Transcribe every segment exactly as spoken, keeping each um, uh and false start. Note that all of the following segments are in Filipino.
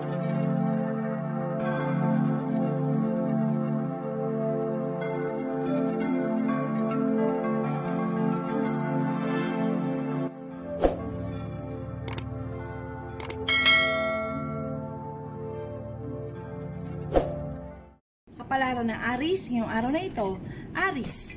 Kapalaran ng Aries ngayong araw na ito. Aries,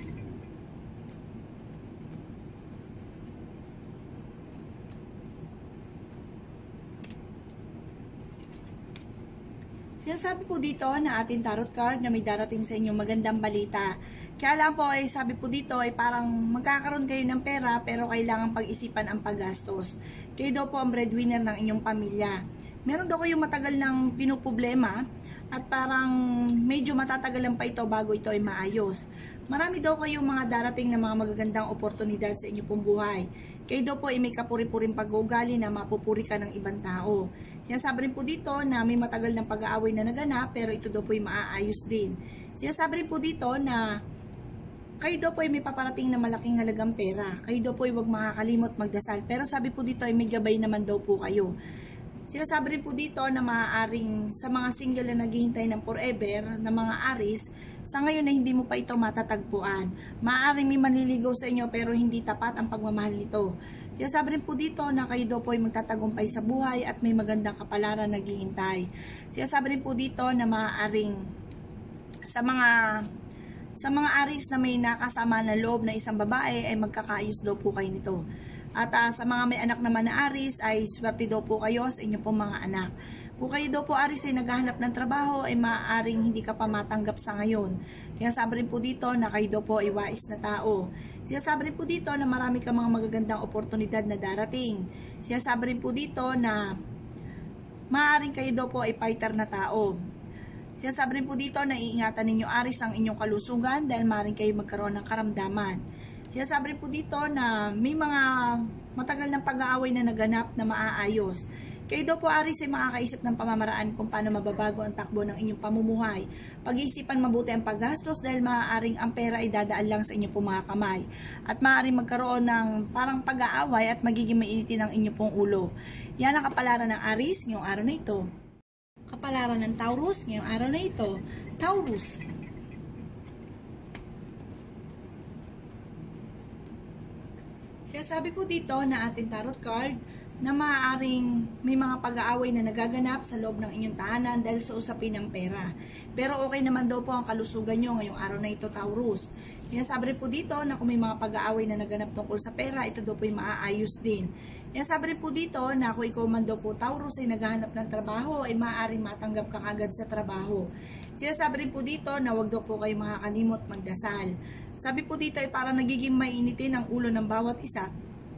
sinasabi po dito na ating tarot card na may darating sa inyo magandang balita. Kaya lang po ay sabi po dito ay parang magkakaroon kayo ng pera pero kailangan pag-isipan ang paggastos. Kayo daw po ang breadwinner ng inyong pamilya. Meron daw kayong matagal ng pinuproblema at parang medyo matatagalan pa ito bago ito ay maayos. Marami daw kayong mga darating na mga magagandang oportunidad sa inyong pong buhay. Kayo daw po ay may kapuri-puring pag-uugali na mapupuri ka ng ibang tao. Sinasabi rin po dito na may matagal ng pag-aaway na naganap pero ito daw po ay maaayos din. Sinasabi rin po dito na kayo daw po ay may paparating na malaking halagang pera. Kayo daw po ay huwag makakalimot magdasal. Pero sabi po dito ay may gabay naman daw po kayo. Sinasabi rin po dito na maaaring sa mga single na naghihintay ng forever na mga Aries, sa ngayon na hindi mo pa ito matatagpuan. Maaaring may manliligaw sa inyo pero hindi tapat ang pagmamahal nito. Sinasabi rin po dito na kayo daw po ay magtatagumpay sa buhay at may magandang kapalaran na naghihintay. Sinasabi rin po dito na maaaring sa mga sa mga Aries na may nakasama na loob na isang babae ay magkakaayos daw po kayo nito. At uh, sa mga may anak naman na Aries ay swerte daw po kayo sa inyong pong mga anak. Kung kayo daw po Aries ay naghahanap ng trabaho ay maaaring hindi ka pa matanggap sa ngayon. Kaya sabi rin po dito na kayo daw po ay wais na tao. Sinasabi rin po dito na marami kang mga magagandang oportunidad na darating. Sinasabi rin po dito na maaaring kayo daw po ay fighter na tao. Sinasabi rin po dito na iingatan ninyo Aries ang inyong kalusugan dahil maaaring kayo magkaroon ng karamdaman. Sinasabi rin po dito na may mga matagal ng pag-aaway na naganap na maaayos. Kayo daw po Aries ay makakaisip ng pamamaraan kung paano mababago ang takbo ng inyong pamumuhay. Pag-iisipan mabuti ang paggastos dahil maaaring ang pera ay dadaan lang sa inyong pong mga kamay. At maaaring magkaroon ng parang pag-aaway at magiging mainitin ang inyong pong ulo. Yan ang kapalaran ng Aries ngayong araw na ito. Kapalaran ng Taurus ngayong araw na ito. Taurus, sinasabi po dito na ating tarot card na maaaring may mga pag-aaway na nagaganap sa loob ng inyong tahanan dahil sa usapin ng pera. Pero okay naman daw po ang kalusugan nyo ngayong araw na ito, Taurus. Sinasabi rin po dito na kung may mga pag-aaway na naganap tungkol sa pera, ito daw po ay maaayos din. Sinasabi rin po dito na kung ikaw man daw po, Taurus, ay naghahanap ng trabaho, ay maaaring matanggap ka kagad sa trabaho. Sinasabi rin po dito na wag daw po kayo makakalimot magdasal. Sabi po dito ay parang nagiging mainitin ang ulo ng bawat isa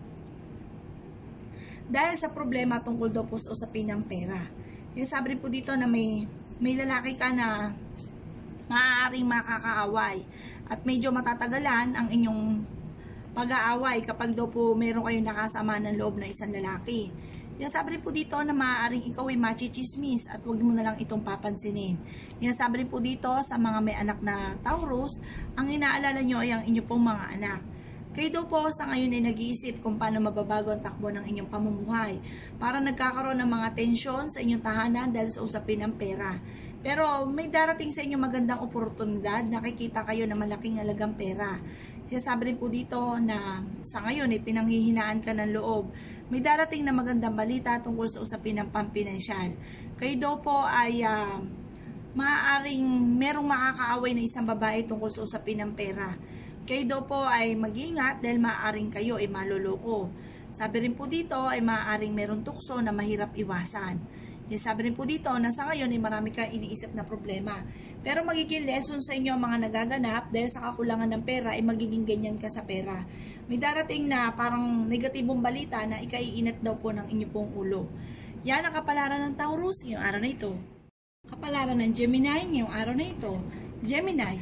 dahil sa problema tungkol daw po sa usapin ng pera. Sinasabi rin po dito na may, may lalaki ka na maaaring makakaaway at medyo matatagalan ang inyong pag-aaway kapag daw po meron kayong nakasama ng loob na isang lalaki. Sinasabi rin po dito na maaaring ikaw ay machichismis at huwag mo na lang itong papansinin. Sinasabi rin po dito sa mga may anak na Taurus, ang inaalala nyo ay ang inyong pong mga anak. Kayo daw po sa ngayon ay nag-iisip kung paano mababago ang takbo ng inyong pamumuhay. Para nagkakaroon ng mga tensyon sa inyong tahanan dahil sa usapin ng pera. Pero may darating sa inyo magandang oportunidad, nakikita kayo na malaking halagang pera. Sinasabi rin po dito na sa ngayon ay pinanghihinaan ka ng loob. May darating na magandang balita tungkol sa usapin ng pampinansyal. Kayo daw po ay uh, maaaring merong makakaaway na isang babae tungkol sa usapin ng pera. Kayo daw po ay mag-ingat dahil maaaring kayo ay maloloko. Sabi rin po dito ay maaaring merong tukso na mahirap iwasan. Sabi rin po dito na sa ngayon ay marami kang iniisip na problema. Pero magiging lesson sa inyo mga nagaganap dahil sa kakulangan ng pera ay magiging ganyan ka sa pera. May darating na parang negatibong balita na ikaiinat daw po ng inyong pong ulo. Yan ang kapalaran ng Taurus ngayong araw na ito. Kapalaran ng Gemini ngayong araw na ito. Gemini,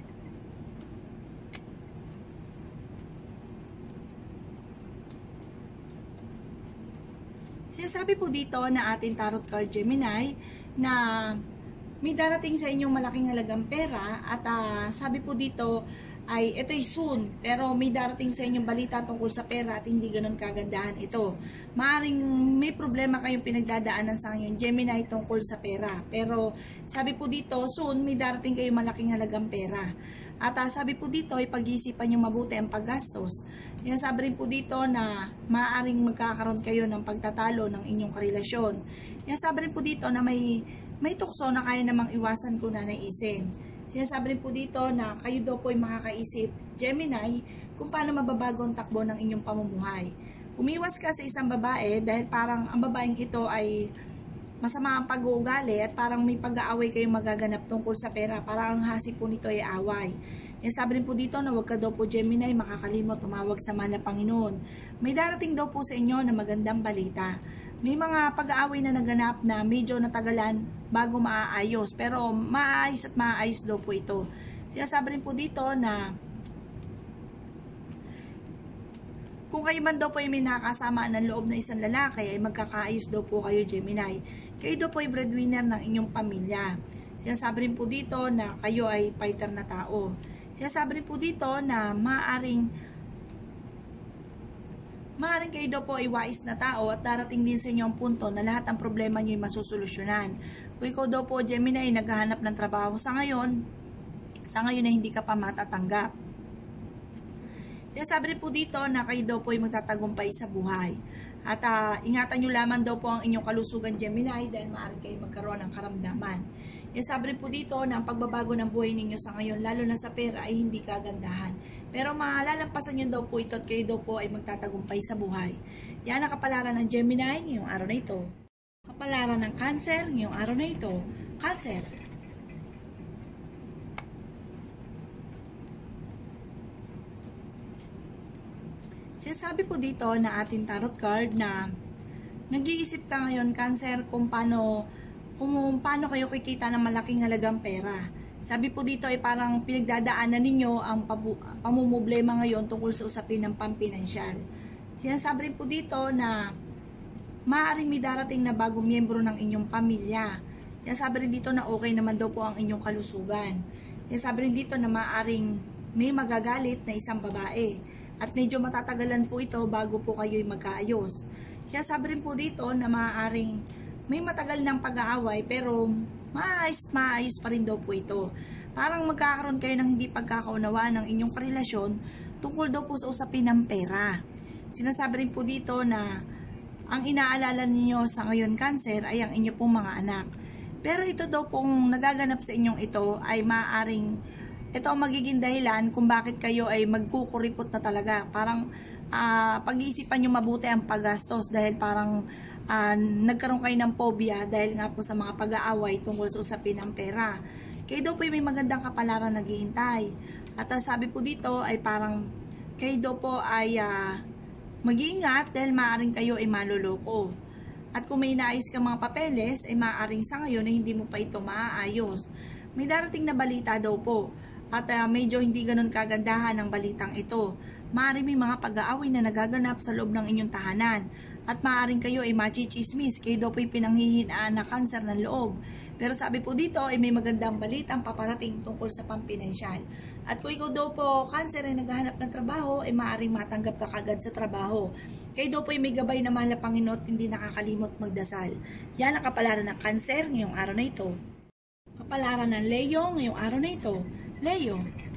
sinasabi po dito na ating tarot card Gemini na may darating sa inyong malaking halagang pera at uh, sabi po dito ay ito'y soon, pero may darating sa inyong balita tungkol sa pera at hindi ganun kagandahan ito. Maaring may problema kayong pinagdadaanan sa ngayon, Gemini, tungkol sa pera. Pero sabi po dito, soon may darating kayong malaking halagang pera. At uh, sabi po dito, ay pag-iisipan nyo mabuti ang paggastos. Sinasabi rin po dito na maaaring magkakaroon kayo ng pagtatalo ng inyong karelasyon. Sinasabi rin po dito na may, may tukso na kaya namang iwasan kung nanaisin. Sinasabi rin po dito na kayo daw po ay makakaisip, Gemini, kung paano mababago ang takbo ng inyong pamumuhay. Umiwas ka sa isang babae dahil parang ang babaeng ito ay masama ang pag-uugali at parang may pag-aaway kayong magaganap tungkol sa pera. Parang ang hasip po nito ay away. Sinasabi rin po dito na huwag ka daw po, Gemini, makakalimot tumawag sa mahal na Panginoon. May darating daw po sa inyo na magandang balita. May mga pag-aaway na naganap na medyo natagalan bago maaayos. Pero maayos at maayos daw po ito. Sinasabi rin po dito na kung kayo man daw po ay may nakakasama ng loob na isang lalaki, ay magkakaayos daw po kayo, Gemini. Kayo daw po ay breadwinner ng inyong pamilya. Sinasabi rin po dito na kayo ay fighter na tao. Sinasabi rin po dito na maaaring Maaring kayo daw po ay wais na tao at darating din sa inyo ang punto na lahat ng problema nyo ay masusolusyonan. Kung ikaw daw po, Gemini, ay naghahanap ng trabaho sa ngayon, sa ngayon na hindi ka pa matatanggap. Sinasabi rin po dito na kayo daw po ay magtatagumpay sa buhay. At uh, ingatan nyo lamang daw po ang inyong kalusugan, Gemini, dahil maaring kayo magkaroon ng karamdaman. Sinasabi rin po dito na ang pagbabago ng buhay ninyo sa ngayon, lalo na sa pera, ay hindi kagandahan. Pero malalampasan nyo daw po ito at kayo daw po ay magtatagumpay sa buhay. Yan ang kapalaran ng Gemini ngayong araw na ito. Kapalaran ng Cancer ngayong araw na ito. Cancer. Sinasabi po dito na ating tarot card na nag-iisip ka ngayon, Cancer, kung paano kung paano kayo kikita ng malaking halagang pera. Sabi po dito ay parang pinagdadaanan ninyo ang pamumblema ngayon tungkol sa usapin ng pampinansyal. Sinasabi rin po dito na maaaring may darating na bagong miyembro ng inyong pamilya. Sinasabi rin dito na okay naman daw po ang inyong kalusugan. Sinasabi rin dito na maaaring may magagalit na isang babae. At medyo matatagalan po ito bago po kayo'y magkaayos. Sinasabi rin po dito na maaaring may matagal ng pag-aaway pero maayos, maayos pa rin daw po ito. Parang magkakaroon kayo ng hindi pagkakaunawaan ng inyong karelasyon tungkol daw po sa usapin ng pera. Sinasabi rin po dito na ang inaalala niyo sa ngayon, Cancer, ay ang inyo pong mga anak. Pero ito daw pong nagaganap sa inyong ito ay maaaring ito ang magiging dahilan kung bakit kayo ay magkukuripot na talaga. Parang uh, pag-iisipan nyo mabuti ang paggastos dahil parang Uh, nagkaroon kayo ng phobia dahil nga po sa mga pag-aaway tungkol sa usapin ng pera. Kayo daw po ay may magandang kapalaran naghihintay. At uh, sabi po dito ay parang kayo daw po ay uh, mag-iingat dahil maaaring kayo ay maloloko. At kung may inaayos ka mga papeles ay maaaring sa ngayon ay hindi mo pa ito maaayos. May darating na balita daw po. At uh, medyo hindi ganun kagandahan ang balitang ito. Maaaring may mga pag-aaway na nagaganap sa loob ng inyong tahanan. At maaaring kayo ay machichismis, kayo daw po'y pinanghihinaan na cancer ng loob. Pero sabi po dito ay may magandang balitang paparating tungkol sa pampinansyal. At kung ikaw daw po, Cancer, ay naghahanap ng trabaho, ay maaaring matanggap ka kagad sa trabaho. Kayo daw po'y may gabay na mahal na Panginoon at hindi nakakalimot magdasal. Yan ang kapalaran ng Cancer ngayong araw na ito. Kapalaran ng Leo ngayong araw na ito. Leo.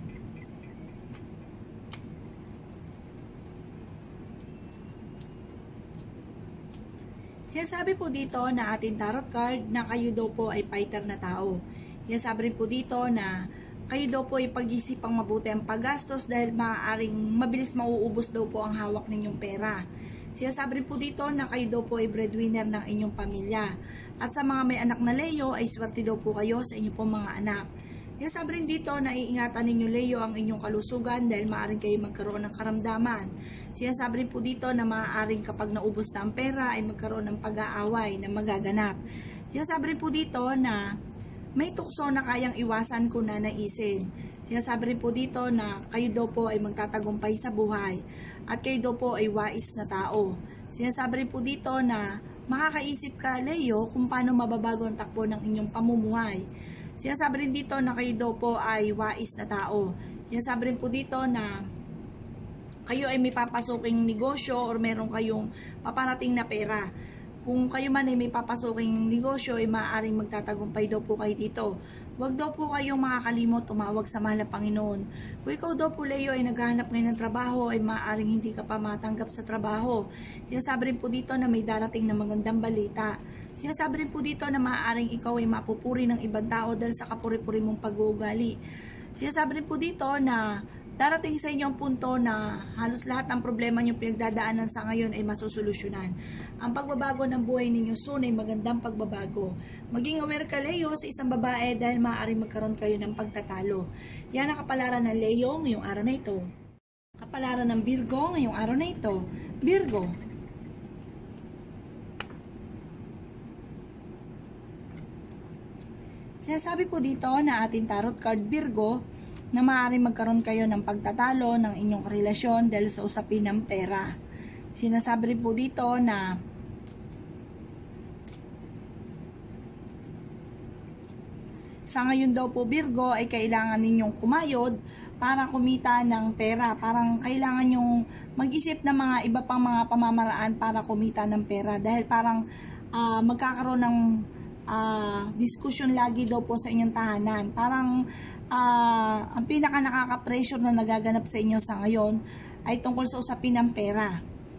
Sinasabi po dito na ating tarot card na kayo daw po ay fighter na tao. Sinasabi rin po dito na kayo daw po ay pag-isipang mabuti ang paggastos dahil maaaring mabilis mauubos daw po ang hawak ninyong pera. Sinasabi rin po dito na kayo daw po ay breadwinner ng inyong pamilya. At sa mga may anak na Leo ay swerte daw po kayo sa inyong pong mga anak. Sinasabi rin dito na iingatan ninyo, Leo, ang inyong kalusugan dahil maaaring kayo magkaroon ng karamdaman. Sinasabi rin po dito na maaaring kapag naubos na ang pera ay magkaroon ng pag-aaway na magaganap. Sinasabi rin po dito na may tukso na kayang iwasan kung nanaisin. Sinasabi rin po dito na kayo daw po ay magtatagumpay sa buhay at kayo daw po ay wais na tao. Sinasabi rin po dito na makakaisip ka, Leo, kung paano mababago ang takbo ng inyong pamumuhay. Sinasabi rin dito na kayo daw po ay wais na tao. Sinasabi rin po dito na kayo ay may papasuking negosyo or meron kayong paparating na pera. Kung kayo man ay may papasuking negosyo, ay maaaring magtatagumpay daw po kayo dito. Huwag daw po kayong makakalimot, tumawag sa mahal na Panginoon. Kung ikaw daw po, Leo, ay naghahanap ngayon ng trabaho, ay maaaring hindi ka pa matanggap sa trabaho. Sinasabi rin po dito na may darating na magandang balita. Sinasabi rin po dito na maaaring ikaw ay mapupuri ng ibang tao dahil sa kapuri-puri mong pag-uugali. Sinasabi rin po dito na darating sa inyo ang punto na halos lahat ng problema nyo pinagdadaanan sa ngayon ay masusolusyonan. Ang pagbabago ng buhay ninyo soon ay magandang pagbabago. Maging aware ka, Leo, sa isang babae dahil maaaring magkaroon kayo ng pagtatalo. Yan ang kapalaran ng Leo ngayong araw na ito. Kapalaran ng Virgo ngayong araw na ito. Virgo. Sinasabi po dito na ating tarot card Virgo na maaaring magkaroon kayo ng pagtatalo ng inyong relasyon dahil sa usapin ng pera. Sinasabi rin po dito na sa ngayon daw po Virgo ay kailangan ninyong kumayod para kumita ng pera. Parang kailangan nyong mag-isip ng mga iba pang mga pamamaraan para kumita ng pera. Dahil parang uh, magkakaroon ng uh, diskusyon lagi daw po sa inyong tahanan. Parang uh, ang pinaka nakaka-pressure na nagaganap sa inyo sa ngayon ay tungkol sa usapin ng pera.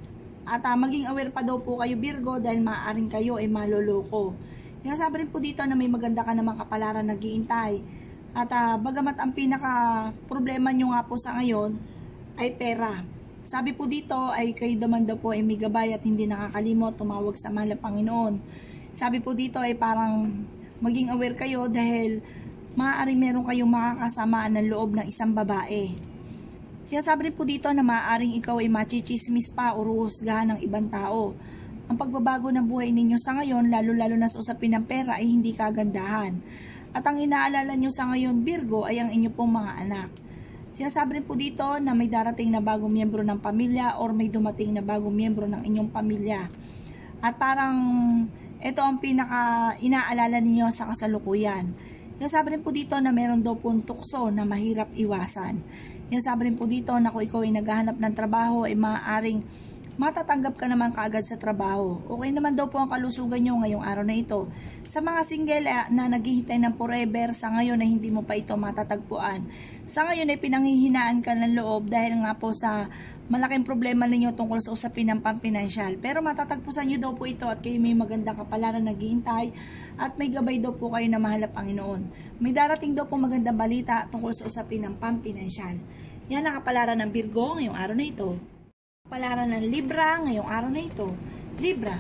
At uh, maging aware pa daw po kayo Virgo dahil maaaring kayo ay maloloko. Sinasabi rin po dito na may maganda ka namang kapalaran nag-iintay. At uh, bagamat ang pinaka problema nyo nga po sa ngayon ay pera. Sabi po dito ay kayo naman daw po ay may gabay at hindi nakakalimot tumawag sa mahal na Panginoon. Sabi po dito ay parang maging aware kayo dahil maaaring meron kayong makakasamaan ng loob ng isang babae. Sinasabi rin po dito na maaaring ikaw ay machichismis pa o ruhusgahan ng ibang tao. Ang pagbabago ng buhay ninyo sa ngayon, lalo-lalo na sa usapin ng pera, ay hindi kagandahan. At ang inaalala nyo sa ngayon, Virgo, ay ang inyo pong mga anak. Sinasabi rin po dito na may darating na bagong miyembro ng pamilya or may dumating na bagong miyembro ng inyong pamilya. At parang ito ang pinaka inaalala ninyo sa kasalukuyan. Sinasabi rin po dito na meron daw pong tukso na mahirap iwasan. Sinasabi rin po dito na kung ikaw ay naghahanap ng trabaho, ay maaaring matatanggap ka naman kaagad sa trabaho. Okay naman daw po ang kalusugan nyo ngayong araw na ito. Sa mga single na naghihintay ng forever, sa ngayon ay hindi mo pa ito matatagpuan. Sa ngayon ay pinanghihinaan ka ng loob dahil nga po sa malaking problema ninyo tungkol sa usapin ng pampinansyal. Pero matatagpusan nyo daw po ito at kayo may magandang kapalaran naghihintay at may gabay daw po kayo na mahal na Panginoon. May darating daw po magandang balita tungkol sa usapin ng pampinansyal. Yan ang kapalaran ng Virgo ngayong araw na ito. Kapalaran ng Libra ngayong araw na ito. Libra.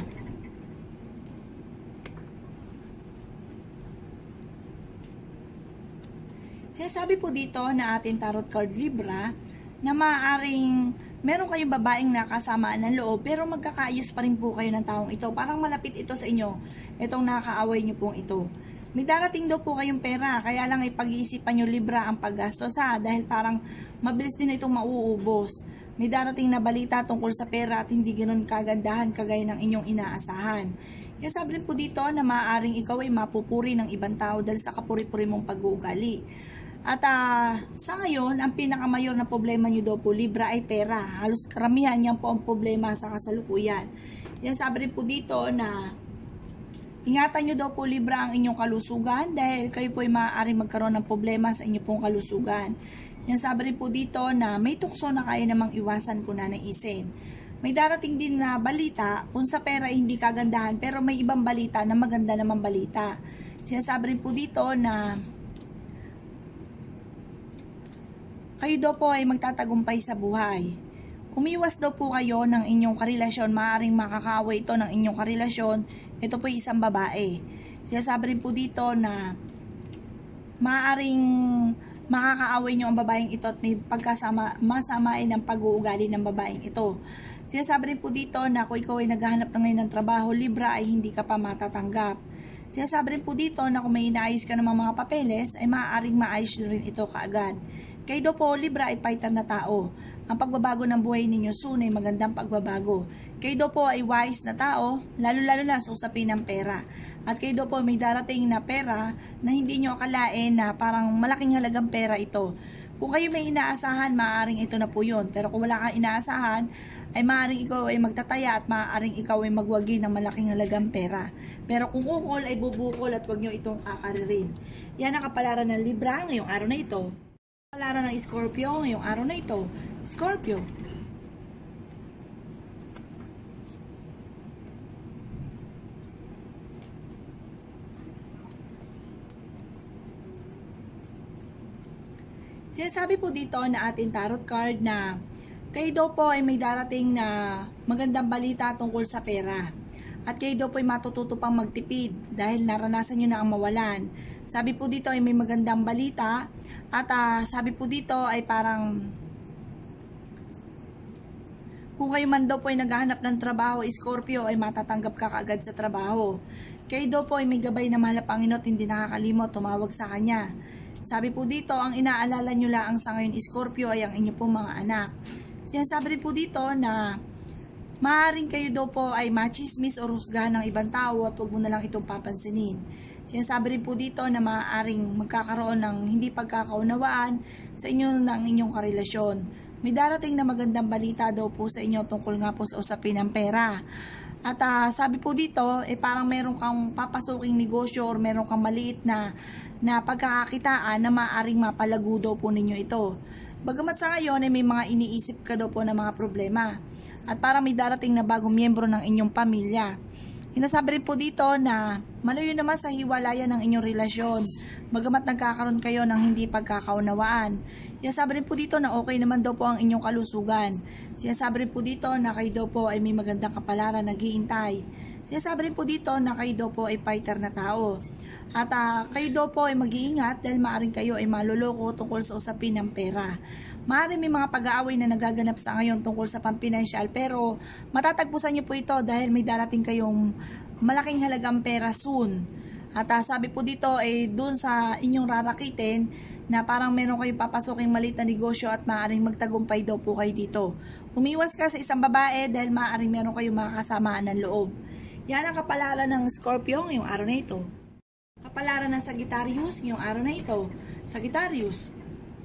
Sinasabi po dito na ating tarot card Libra na maaaring meron kayong babaeng nakasamaan ng loob pero magkakaayos pa rin po kayo ng taong ito. Parang malapit ito sa inyo. Itong nakakaaway nyo pong ito. May darating daw po kayong pera, kaya lang ay pag-iisipan nyo Libra ang paggastos ha, dahil parang mabilis din itong mauubos. May darating na balita tungkol sa pera at hindi ganoon kagandahan kagaya ng inyong inaasahan. Kaya sabi rin po dito na maaaring ikaw ay mapupuri ng ibang tao dahil sa kapuri-puri mong pag-uugali. At uh, sa ngayon, ang pinakamayor na problema nyo daw po Libra ay pera. Halos karamihan yan po ang problema sa kasalukuyan. Yan sabi rin po dito na ingatan nyo daw po Libra ang inyong kalusugan dahil kayo po ay maaaring magkaroon ng problema sa inyong pong kalusugan. Yan sabi rin po dito na may tukso na kaya namang iwasan kung nanaisin. May darating din na balita kung sa pera ay hindi kagandahan pero may ibang balita na maganda namang balita. Sinasabi rin po dito na kayo daw po ay magtatagumpay sa buhay. Umiwas daw po kayo ng inyong karelasyon, maaaring makakaaway ito ng inyong karelasyon. Ito po ay isang babae. Sinasabi rin po dito na maaaring makakaaway nyo ang babaeng ito at may pagkasama, masamain ng pag-uugali ng babaeng ito. Sinasabi rin po dito na kung ikaw ay naghahanap na ngayon ng trabaho, Libra, ay hindi ka pa matatanggap. Sinasabi rin po dito na kung may inaayos ka ng mga papeles, ay maaaring maayos rin ito kaagad. Kayo daw po, Libra, ay fighter na tao. Ang pagbabago ng buhay ninyo soon ay magandang pagbabago. Kayo daw po ay wise na tao, lalo-lalo na sa usapin ng pera. At kayo daw po may darating na pera na hindi nyo akalain na parang malaking halagang pera ito. Kung kayo may inaasahan, maaaring ito na po yun. Pero kung wala kang inaasahan, ay maaaring ikaw ay magtataya at maaaring ikaw ay magwagi ng malaking halagang pera. Pero kung ukol ay bubukol at huwag nyo itong kakaririn. Yan ang kapalaran ng Libra ngayong araw na ito. Kapalaran ng Scorpio ngayong araw na ito. Scorpio. Sinasabi po dito na ating tarot card na kayo daw po ay may darating na magandang balita tungkol sa pera. At kayo daw po ay matututo pang magtipid dahil naranasan nyo na ang mawalan. Sabi po dito ay may magandang balita at uh, sabi po dito ay parang kung kayo man daw po ay naghahanap ng trabaho, Scorpio, ay matatanggap ka kaagad sa trabaho. Kayo daw po ay may gabay na mahal na Panginoon at hindi nakakalimot tumawag sa Kanya. Sabi po dito, ang inaalala nyo lang sa ngayon, Scorpio, ay ang inyo pong mga anak. Sinasabi rin po dito na maaaring kayo daw po ay machismis o husgahan ng ibang tao at huwag mo na lang itong papansinin. Sinasabi rin po dito na maaaring magkakaroon ng hindi pagkakaunawaan sa inyo ng inyong karelasyon. May darating na magandang balita daw po sa inyo tungkol nga po sa usapin ng pera. At uh, sabi po dito, eh parang meron kang papasuking negosyo or meron kang maliit na na pagkakakitaan na maaaring mapalago daw po ninyo ito. Bagamat sa ngayon ay may mga iniisip ka daw po na mga problema. At parang may darating na bagong miyembro ng inyong pamilya. Hinasabi rin po dito na malayo naman sa hiwalayan ng inyong relasyon. Bagamat nagkakaroon kayo ng hindi pagkakaunawaan. Sinasabi rin po dito na okay naman daw po ang inyong kalusugan. Sinasabi rin po dito na kayo daw po ay may magandang kapalaran naghihintay. Sinasabi rin po dito na kayo daw po ay fighter na tao. At uh, kayo daw po ay mag-iingat dahil maaaring kayo ay maluloko tungkol sa usapin ng pera. Maaaring may mga pag-aaway na nagaganap sa ngayon tungkol sa pampinansyal pero matatagpusan niyo po ito dahil may darating kayong malaking halagang pera soon. At uh, sabi po dito ay eh, dun sa inyong rarakitin na parang meron kayong papasuking maliit na negosyo at maaaring magtagumpay daw po kayo dito. Umiwas ka sa isang babae dahil maaaring meron kayong makakasamaan ng loob. Yan ang kapalaran ng Scorpio ngayong araw na ito. Kapalaran ng Sagittarius ngayong araw na ito. Sagittarius.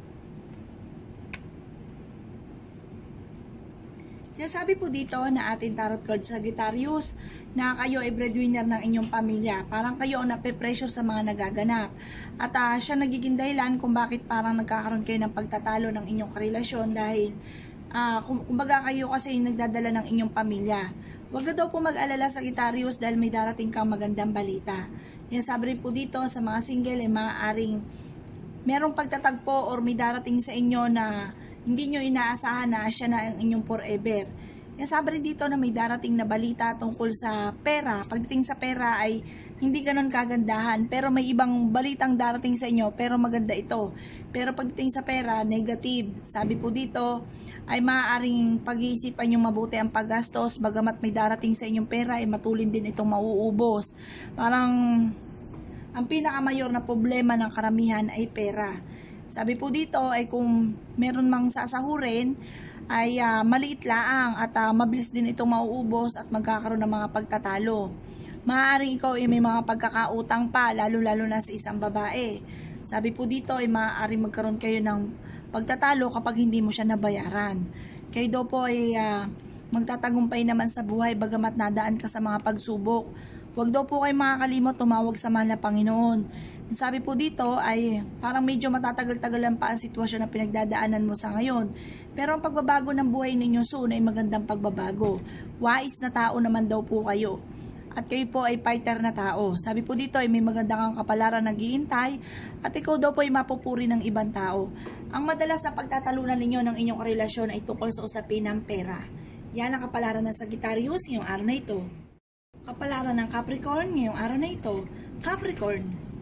Sinasabi po dito na ating tarot card Sagittarius na kayo ay breadwinner ng inyong pamilya. Parang kayo ang nape-pressure sa mga nagaganap. At uh, siya nagiging dahilan kung bakit parang nagkakaroon kayo ng pagtatalo ng inyong karelasyon dahil uh, kumbaga kayo kasi nagdadala ng inyong pamilya. Huwag ka daw po mag-alala Sagittarius dahil may darating kang magandang balita. Yan sabi rin po dito sa mga single ay maaaring merong pagtatagpo or may darating sa inyo na hindi nyo inaasahan na siya na ang inyong forever. Yan sabi rin dito na may darating na balita tungkol sa pera. Pagdating sa pera ay hindi ganon kagandahan pero may ibang balitang darating sa inyo pero maganda ito. Pero pagdating sa pera, negative. Sabi po dito ay maaaring pag-iisipan yung mabuti ang paggastos bagamat may darating sa inyong pera ay matulin din itong mauubos. Parang ang pinakamayor na problema ng karamihan ay pera. Sabi po dito ay kung meron mang sasahurin ay uh, maliit laang at uh, mabilis din itong mauubos at magkakaroon ng mga pagtatalo. Maaaring ikaw ay may mga pagkakautang pa lalo-lalo na sa isang babae. Sabi po dito ay maaaring magkaroon kayo ng pagtatalo kapag hindi mo siya nabayaran. Kayo daw po ay uh, magtatagumpay naman sa buhay bagamat nadaan ka sa mga pagsubok. Huwag daw po kayo makakalimot tumawag sa mahal na Panginoon. Sabi po dito ay parang medyo matatagal-tagalan pa ang sitwasyon na pinagdadaanan mo sa ngayon. Pero ang pagbabago ng buhay ninyo soon ay magandang pagbabago. Wais na tao naman daw po kayo. At kayo po ay fighter na tao. Sabi po dito ay may magandang kapalaran naghihintay at ikaw daw po ay mapupuri ng ibang tao. Ang madalas na pagtatalunan ninyo ng inyong relasyon ay tungkol sa usapin ng pera. Yan ang kapalaran ng Sagittarius ngayong araw na ito. Kapalaran ng Capricorn ngayong araw na ito. Capricorn.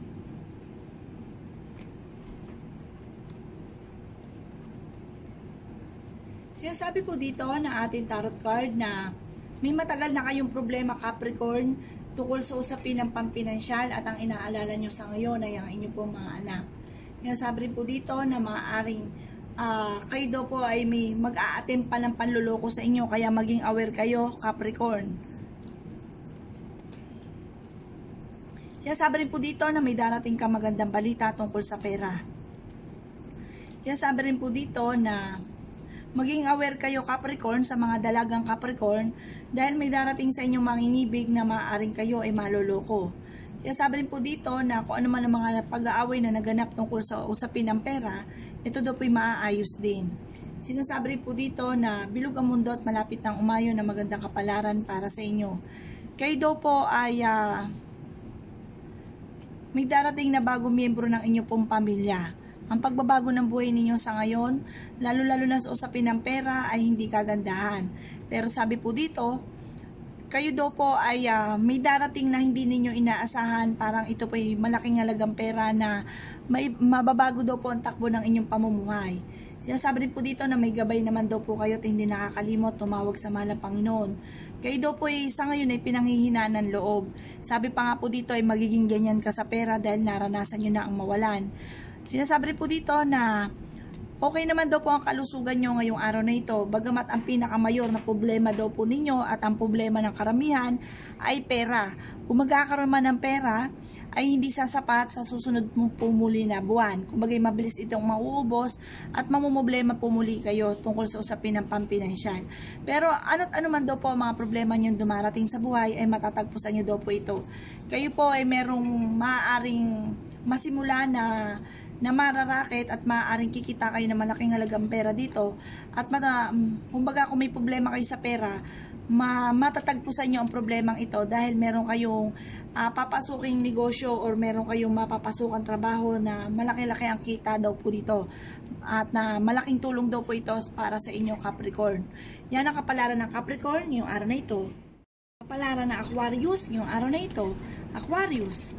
Sinasabi po dito na ating tarot card na may matagal na kayong problema Capricorn tungkol sa usapin ng pampinansyal at ang inaalala nyo sa ngayon ay ang inyong pong mga anak. Sinasabi rin po dito na maaaring uh, kayo daw po ay may mag-a-attempt pa ng panluloko sa inyo kaya maging aware kayo Capricorn. Sinasabi rin po dito na may darating ka magandang balita tungkol sa pera. Kaya sabi rin po dito na maging aware kayo Capricorn sa mga dalagang Capricorn dahil may darating sa inyong manginibig na maaaring kayo ay maloloko. Kaya sabi rin po dito na kung ano man ang mga pag-aaway na naganap tungkol sa usapin ng pera, ito daw po'y maaayos din. Sinasabi rin po dito na bilog ang mundo at malapit ng umayo na magandang kapalaran para sa inyo. Kayo daw po ay uh, may darating na bagong miyembro ng inyong pong pamilya. Ang pagbabago ng buhay ninyo sa ngayon, lalo-lalo na sa usapin ng pera, ay hindi kagandahan. Pero sabi po dito, kayo daw po ay uh, may darating na hindi ninyo inaasahan, parang ito po ay malaking halagang pera na may, mababago daw po ang takbo ng inyong pamumuhay. Sinasabi rin po dito na may gabay naman daw po kayo at hindi nakakalimot tumawag sa mahal ng Panginoon. Kayo daw po ay sa ngayon ay pinanghihinaan ng loob. Sabi pa nga po dito ay magiging ganyan ka sa pera dahil naranasan nyo na ang mawalan. Sinasabi rin po dito na okay naman daw po ang kalusugan nyo ngayong araw na ito, bagamat ang pinakamayor na problema daw po ninyo at ang problema ng karamihan ay pera. Kung magkakaroon man ng pera, ay hindi sasapat sa susunod mong pumuli na buwan. Kung bagay mabilis itong mauubos at mamumblema pumuli kayo tungkol sa usapin ng pampinansyal. Pero ano't ano man daw po ang mga problema nyo dumarating sa buhay ay matatagpusan nyo daw po ito. Kayo po ay merong maaaring masimula na na mararakit at maaaring kikita kayo ng malaking halagang pera dito at mata, kumbaga kung may problema kayo sa pera, ma matatagpusan nyo ang problemang ito dahil meron kayong uh, papasuking negosyo or meron kayong mapapasukan trabaho na malaki-laki ang kita daw po dito at na malaking tulong daw po ito para sa inyong Capricorn. Yan ang kapalaran ng Capricorn yung araw na ito. Kapalaran ng Aquarius yung araw na ito. Aquarius,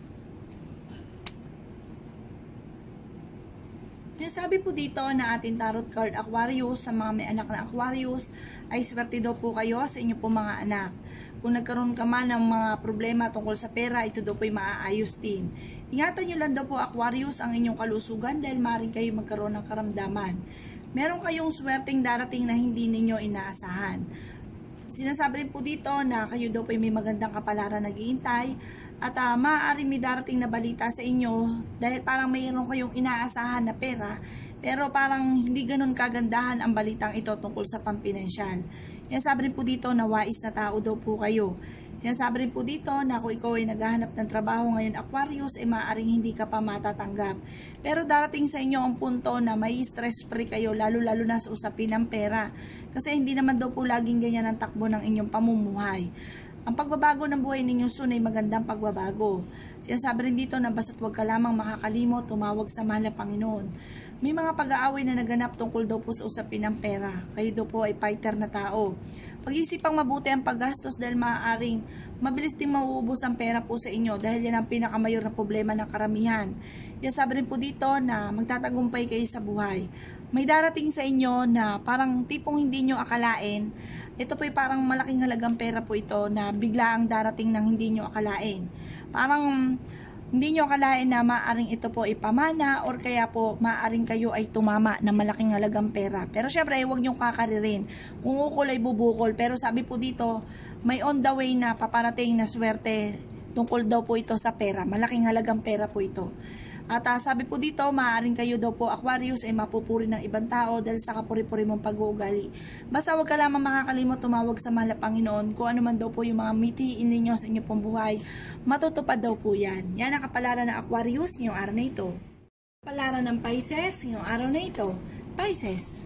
sinasabi po dito na ating tarot card Aquarius, sa mga may anak na Aquarius, ay swerte daw po kayo sa inyo po mga anak. Kung nagkaroon ka man ng mga problema tungkol sa pera, ito daw po ay maaayos din. Ingatan nyo lang daw po Aquarius ang inyong kalusugan dahil maaaring kayo magkaroon ng karamdaman. Meron kayong swerteng darating na hindi ninyo inaasahan. Sinasabi rin po dito na kayo daw po ay may magandang kapalaran nag-iintay at uh, maaaring may darating na balita sa inyo dahil parang mayroon kayong inaasahan na pera pero parang hindi ganun kagandahan ang balitang ito tungkol sa pampinansyal. Yan sabi rin po dito na wais na tao daw po kayo. Yan sabi rin po dito na kung ikaw ay naghahanap ng trabaho ngayon Aquarius ay maaaring hindi ka pa matatanggap. Pero darating sa inyo ang punto na may stress free kayo lalo-lalo na sa usapin ng pera. Kasi hindi naman daw po laging ganyan ang takbo ng inyong pamumuhay. Ang pagbabago ng buhay ninyo soon ay magandang pagbabago. Sinasabi rin dito na basta't huwag ka lamang makakalimot, tumawag sa mahal na Panginoon. May mga pag-aaway na naganap tungkol daw po sa usapin ng pera. Kayo daw po ay fighter na tao. Pag-isipang mabuti ang paggastos dahil maaaring mabilis din mauubos ang pera po sa inyo dahil yan ang pinakamayor na problema ng karamihan. Sinasabi rin po dito na magtatagumpay kayo sa buhay. May darating sa inyo na parang tipong hindi nyo akalain. Ito po ay parang malaking halagang pera po ito na bigla ang darating ng hindi nyo akalain. Parang hindi nyo akalain na maaring ito po ay pamana or kaya po maaring kayo ay tumama na malaking halagang pera. Pero syempre huwag nyo kakaririn. Kung ukol ay bubukol. Pero sabi po dito, may on the way na paparating na swerte tungkol daw po ito sa pera. Malaking halagang pera po ito. At uh, sabi po dito, maaaring kayo daw po Aquarius ay mapupuri ng ibang tao dahil sa kapuri-puri mong pag-uugali. Basta huwag ka lamang makakalimot tumawag sa mahal na Panginoon kung ano man daw po yung mga mitiin ninyo sa inyo pong buhay. Matutupad daw po yan. Yan ang kapalaran ng Aquarius ngayong araw na ito. Kapalaran ng Pisces ngayong araw na ito. Pisces.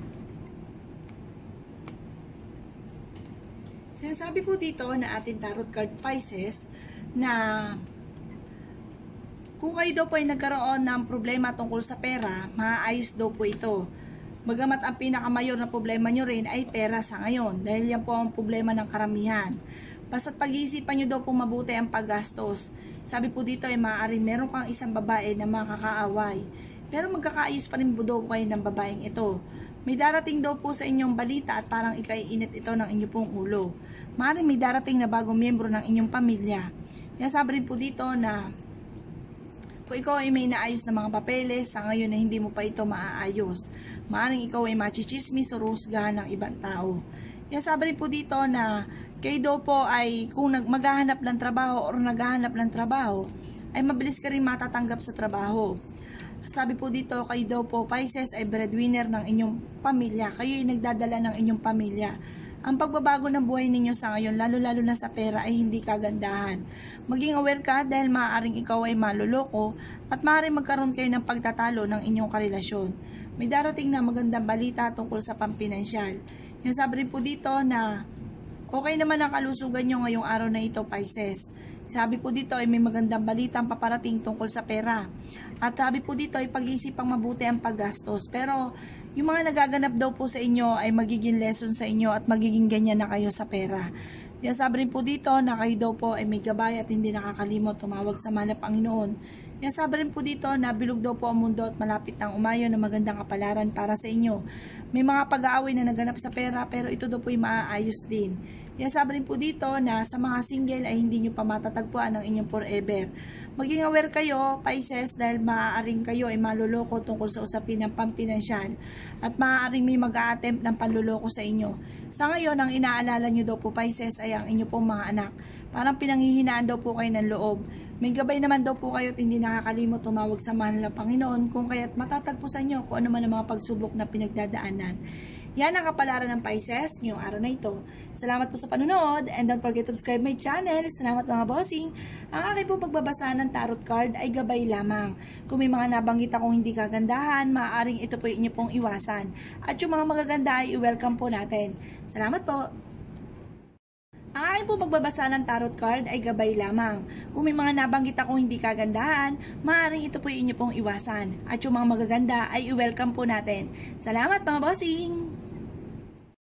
Sinasabi po dito na ating tarot card Pisces na kung kayo daw po ay nagkaroon ng problema tungkol sa pera, maaayos daw po ito. Bagamat ang pinakamayor na problema nyo rin ay pera sa ngayon, dahil yan po ang problema ng karamihan. Basta't pag-iisipan nyo daw po mabuti ang paggastos. Sabi po dito ay maaaring meron kang isang babae na makakaaway. Pero magkakaayos pa rin po daw kayo ng babaeng ito. May darating daw po sa inyong balita at parang ikaiinit ito ng inyong pong ulo. Maaaring may darating na bagong miyembro ng inyong pamilya. Kaya sabi rin po dito na kung ikaw ay may naayos na mga papeles, sa ngayon na hindi mo pa ito maaayos. Maaaring ikaw ay machichismis o rusgahan ng ibang tao. Kaya sabi rin po dito na kayo daw po ay kung maghahanap ng trabaho o naghahanap ng trabaho, ay mabilis ka rin matatanggap sa trabaho. Sabi po dito, kayo daw po Pisces ay breadwinner ng inyong pamilya. Kayo ay nagdadala ng inyong pamilya. Ang pagbabago ng buhay ninyo sa ngayon, lalo-lalo na sa pera, ay hindi kagandahan. Maging aware ka dahil maaaring ikaw ay maluloko at maaaring magkaroon kayo ng pagtatalo ng inyong karelasyon. May darating na magandang balita tungkol sa pampinansyal. Yan sabi rin po dito na okay naman ang kalusugan nyo ngayong araw na ito, Pisces. Sabi po dito ay may magandang balitang paparating tungkol sa pera. At sabi po dito ay pag-iisipang mabuti ang paggastos. Pero yung mga nagaganap daw po sa inyo ay magiging lesson sa inyo at magiging ganyan na kayo sa pera. Yan sabi rin po dito na kayo daw po ay may gabay at hindi nakakalimot tumawag sa mahal na Panginoon. Yan sabi rin po dito na bilog daw po ang mundo at malapit ng umayon na magandang kapalaran para sa inyo. May mga pag-aaway na naganap sa pera pero ito daw po ay maaayos din. Yan sabi rin po dito na sa mga single ay hindi nyo pa matatagpuan ang inyong forever. Maging aware kayo, Pisces, dahil maaaring kayo ay maluloko tungkol sa usapin ng pampinansyal at maaaring may mag-a-attempt ng panluloko sa inyo. Sa ngayon, ang inaalala nyo daw po, Pisces, ay ang inyo pong mga anak. Parang pinanghihinaan daw po kayo ng loob. May gabay naman daw po kayo at hindi nakakalimot tumawag sa mahal na Panginoon kung kaya't matatagpusan nyo kung ano man ang mga pagsubok na pinagdadaanan. Yan ang kapalaran ng Pisces ngayong araw na ito. Salamat po sa panonood and don't forget to subscribe my channel. Salamat mga bossing. Ang aking po pagbabasa ng tarot card ay gabay lamang. Kung may mga nabanggit akong hindi kagandahan, maaaring ito po inyo pong iwasan. At yung mga magaganda ay i-welcome po natin. Salamat po. Ang aking po pagbabasa ng tarot card ay gabay lamang. Kung may mga nabanggit akong hindi kagandahan, maaaring ito po inyo pong iwasan. At yung mga magaganda ay i-welcome po natin. Salamat mga bossing!